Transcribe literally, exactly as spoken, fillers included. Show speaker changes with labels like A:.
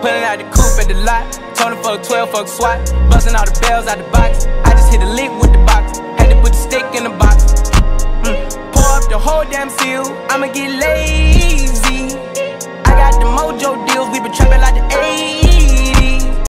A: Pulling out the coupe at the lot. Told him fuck twelve, fuck SWAT. Busting all the bells out the box. I just hit a lick with the box. Had to put the stick in the box. Mm. Pour up the whole damn field. I'ma get lazy. I got the mojo deals. We been trapping like the eighties.